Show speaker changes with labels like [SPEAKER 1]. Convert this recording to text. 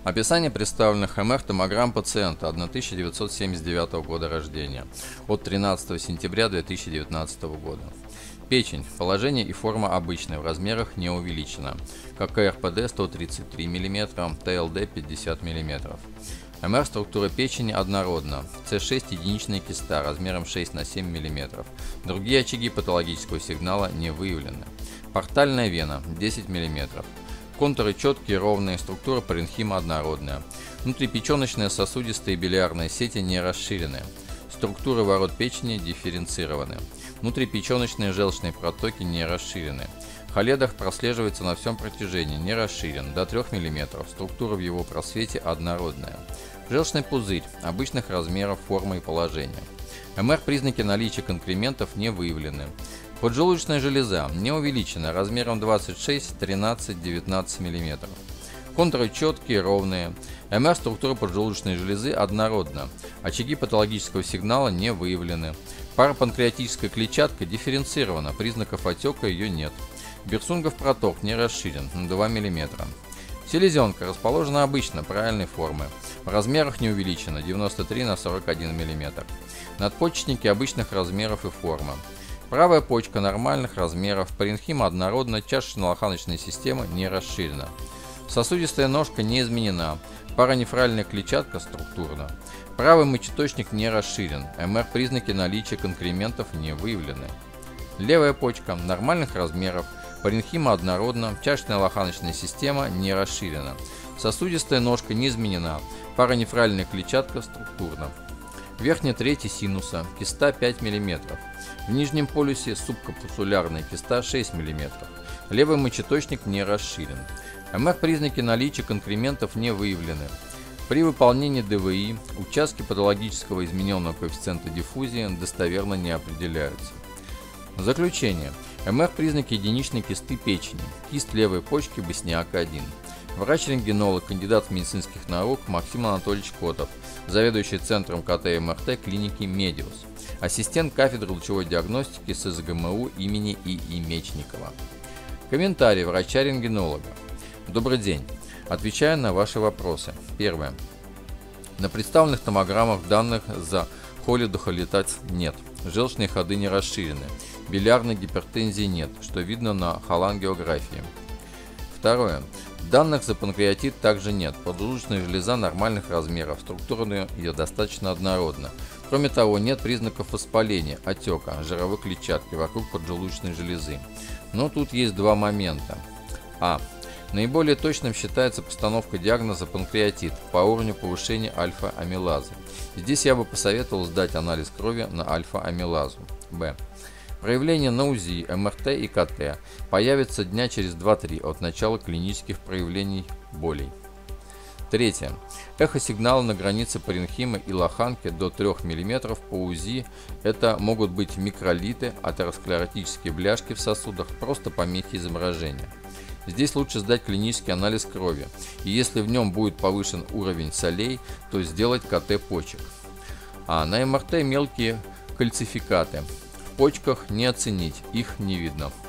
[SPEAKER 1] Описание представленных МР-томограмм пациента 1979 года рождения от 13 сентября 2019 года. Печень. Положение и форма обычные, в размерах не увеличена. КК-РПД 133 мм, ТЛД 50 мм. МР структура печени однородна. С6 единичная киста размером 6 на 7 мм. Другие очаги патологического сигнала не выявлены. Портальная вена 10 мм. Контуры четкие, ровные, структура паренхима однородная. Внутрипеченочные сосудистые билиарные сети не расширены. Структуры ворот печени дифференцированы. Внутрипеченочные желчные протоки не расширены. Холедах прослеживается на всем протяжении, не расширен, до 3 мм, структура в его просвете однородная. Желчный пузырь обычных размеров, формы и положения. МР признаки наличия конкрементов не выявлены. Поджелудочная железа не увеличена, размером 26, 13, 19 мм. Контуры четкие, ровные. МР структура поджелудочной железы однородна. Очаги патологического сигнала не выявлены. Парапанкреатическая клетчатка дифференцирована, признаков отека ее нет. Берцунгов проток не расширен, 2 мм. Селезенка расположена обычно, правильной формы. В размерах не увеличена, 93 на 41 мм. Надпочечники обычных размеров и формы. Правая почка нормальных размеров, паренхима однородна, чашечно-лоханочная система не расширена. Сосудистая ножка не изменена, паранефральная клетчатка структурна. Правый мочеточник не расширен, МР признаки наличия конкрементов не выявлены. Левая почка нормальных размеров, паренхима однородна, чашечно-лоханочная система не расширена. Сосудистая ножка не изменена, паранефральная клетчатка структурна. Верхняя треть синуса, киста 5 мм. В нижнем полюсе субкапсулярная киста 6 мм. Левый мочеточник не расширен. МР признаки наличия конкрементов не выявлены. При выполнении ДВИ участки патологического измененного коэффициента диффузии достоверно не определяются. Заключение. МР признаки единичной кисты печени. Кист левой почки Босняка-1. Врач-рентгенолог, кандидат медицинских наук Максим Анатольевич Котов, заведующий центром КТ и МРТ клиники Медиус, ассистент кафедры лучевой диагностики СЗГМУ имени И.И. Мечникова. Комментарий врача-рентгенолога. Добрый день. Отвечаю на ваши вопросы. Первое. На представленных томограммах данных за холидохолитаз нет. Желчные ходы не расширены. Билиарной гипертензии нет, что видно на холангиографии. Второе. Данных за панкреатит также нет. Поджелудочная железа нормальных размеров, структура ее достаточно однородна. Кроме того, нет признаков воспаления, отека, жировой клетчатки вокруг поджелудочной железы. Но тут есть два момента. А. Наиболее точным считается постановка диагноза панкреатит по уровню повышения альфа-амилазы. Здесь я бы посоветовал сдать анализ крови на альфа-амилазу. Б. Проявления на УЗИ, МРТ и КТ появятся дня через 2-3 от начала клинических проявлений болей. Третье. Эхосигналы на границе паренхимы и лоханки до 3 мм по УЗИ это могут быть микролиты, атеросклеротические бляшки в сосудах, просто помехи изображения. Здесь лучше сдать клинический анализ крови, и если в нем будет повышен уровень солей, то сделать КТ почек. А на МРТ мелкие кальцификаты. В почках не оценить, их не видно.